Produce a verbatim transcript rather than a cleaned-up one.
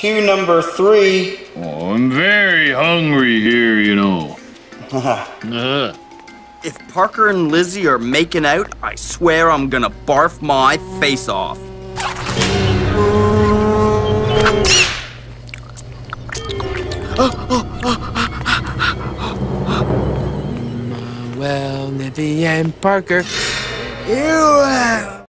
cue number three. Oh, I'm very hungry here, you know. uh. If Parker and Lizzie are making out, I swear I'm gonna barf my face off. Well, Lizzie and Parker. Ew.